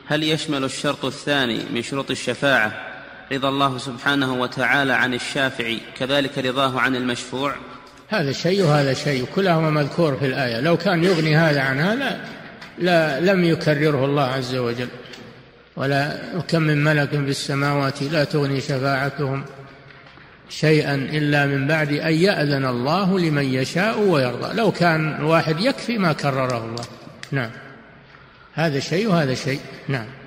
هل يشمل الشرط الثاني من شروط الشفاعة رضا الله سبحانه وتعالى عن الشافع كذلك رضاه عن المشفوع؟ هذا شيء وهذا شيء، كلهما مذكور في الآية. لو كان يغني هذا عن هذا لم يكرره الله عز وجل. ولا كم من ملك في السماوات لا تغني شفاعتهم شيئا إلا من بعد أن يأذن الله لمن يشاء ويرضى. لو كان الواحد يكفي ما كرره الله. نعم، هذا شيء وهذا شيء. نعم.